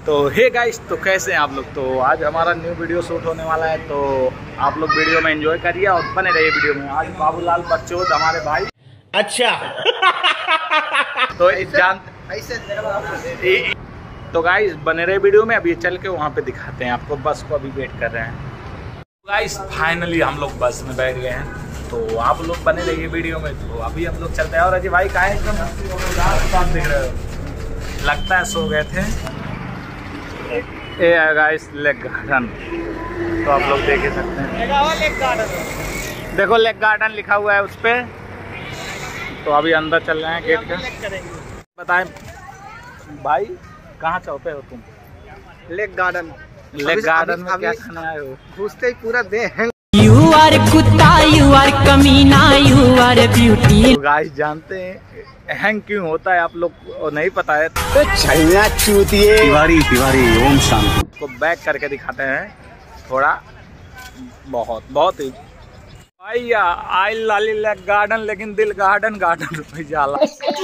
तो hey guys, तो कैसे हैं आप लोग। तो आज हमारा न्यू वीडियो शूट होने वाला है, तो आप लोग वीडियो में एंजॉय करिए और बने रहिए वीडियो में। आज बाबूलाल बच्चोद हमारे भाई। अच्छा तो तो गाइस बने रहे वीडियो में। अभी चल के वहाँ पे दिखाते हैं आपको। बस को अभी वेट कर रहे हैं। गाइस फाइनली हम लोग बस में बैठ गए हैं, तो आप लोग बने रहिए वीडियो में। तो अभी हम लोग चलते हैं। और अजय भाई कहाँ है? एकदम दिख रहे हो, लगता है सो गए थे। ये है गाइस लेक गार्डन, तो आप लोग देख ही सकते हैं। लेक गार्डन देखो, लेक गार्डन लिखा हुआ है उस पर। तो अभी अंदर चल रहे हैं गेट के। बताएं भाई, कहाँ चौपे हो तुम? Lake garden. लेक गार्डन में क्या खाने आए हो? घुसते ही पूरा देह। You are कुत्ता, you are कमीना, you are beauty। तो गाइस जानते हैं हैंग क्यों होता है? आप लोग को नहीं पता है तो छलना चूतिए। तिवारी ओम शांति को बैक करके दिखाते हैं थोड़ा। बहुत ही भाई आई लाली लेक गार्डन, लेकिन दिल गार्डन गार्डन जाला।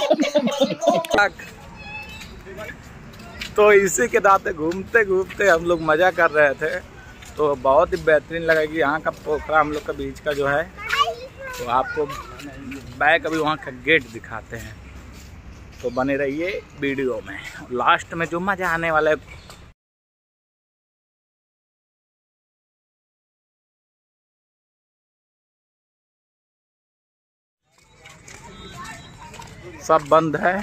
तो इसी के नाते घूमते घूमते हम लोग मजा कर रहे थे। तो बहुत ही बेहतरीन लगा कि यहाँ का पोखरा हम लोग का बीच का जो है। तो आपको बैक अभी वहाँ का गेट दिखाते हैं, तो बने रहिए वीडियो में। लास्ट में जो मजा आने वाला है। सब बंद है,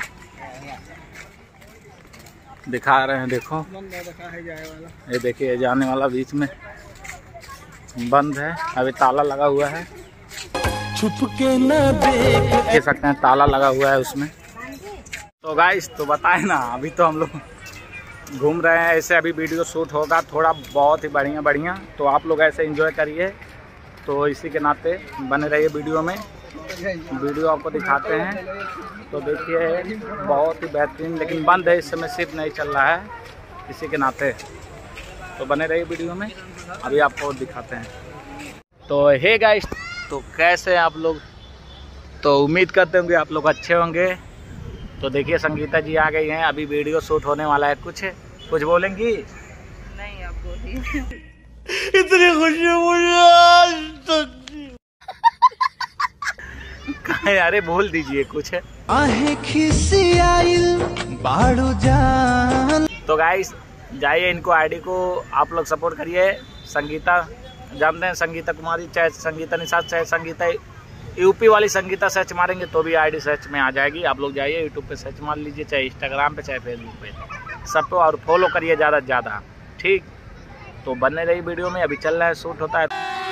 दिखा रहे हैं देखो। ये देखिए जाने वाला बीच में बंद है, अभी ताला लगा हुआ है। छुप के न देख सकते हैं, ताला लगा हुआ है उसमें। तो गाइस तो बताए ना, अभी तो हम लोग घूम रहे हैं। ऐसे अभी वीडियो शूट होगा थोड़ा बहुत ही बढ़िया। तो आप लोग ऐसे एंजॉय करिए। तो इसी के नाते बने रहिए वीडियो में। वीडियो आपको दिखाते हैं। तो देखिए बहुत ही बेहतरीन, लेकिन बंद है इस समय, सिर्फ नहीं चल रहा है इसी के नाते। तो बने रहिए वीडियो में, अभी आपको दिखाते हैं। तो हे गाइस, तो कैसे हैं आप लोग? तो उम्मीद करते होंगे आप लोग अच्छे होंगे। तो देखिए संगीता जी आ गई हैं, अभी वीडियो शूट होने वाला है। कुछ बोलेंगी? नहीं, आप बोलिए। इतनी खुशी मुझे कहे, अरे बोल दीजिए कुछ। तो गाइस जाइए, इनको आईडी को आप लोग सपोर्ट करिए। संगीता जानते हैं, संगीता कुमारी, चाहे संगीता निषाद, चाहे संगीता यूपी वाली संगीता सर्च मारेंगे तो भी आईडी सर्च में आ जाएगी। आप लोग जाइए यूट्यूब पे सर्च मार लीजिए, चाहे इंस्टाग्राम पे, चाहे फेसबुक पे, सब पे। और फॉलो करिए ज़्यादा से ज़्यादा, ठीक? तो बनने रही वीडियो में। अभी चल रहा है, शूट होता है।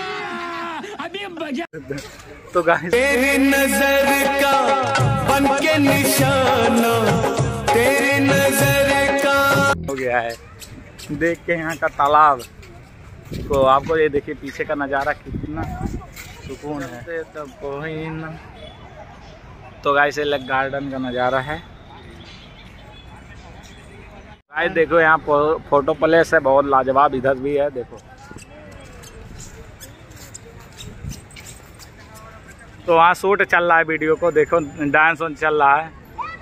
तो गाइस तेरी नजर का बन के निशाना, तेरी नजर का हो गया है। देख के यहाँ का तालाब को आपको ये देखिए, पीछे का नज़ारा कितना सुकून है। तो गाइस ये लेक गार्डन का नज़ारा है। गाइस देखो यहाँ फोटो प्लेस है, बहुत लाजवाब। इधर भी है देखो। तो वहाँ शूट चल रहा है वीडियो को, देखो डांस चल रहा है।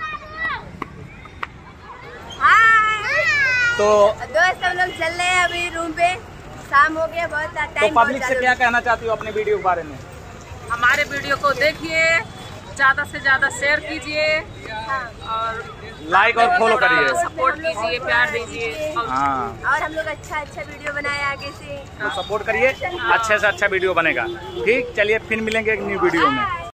तो दोस्त हम लोग चल रहे हैं अभी रूम पे, शाम हो गया बहुत टाइम। तो पब्लिक से क्या कहना चाहती हो अपने वीडियो के बारे में? हमारे वीडियो को देखिए, ज़्यादा से ज़्यादा शेयर कीजिए और लाइक और फॉलो करिए, सपोर्ट कीजिए, प्यार दीजिए। हाँ, और हम लोग अच्छा वीडियो बनाए आगे से। तो सपोर्ट करिए, अच्छे से अच्छा वीडियो बनेगा। ठीक, चलिए फिर मिलेंगे एक न्यू वीडियो में।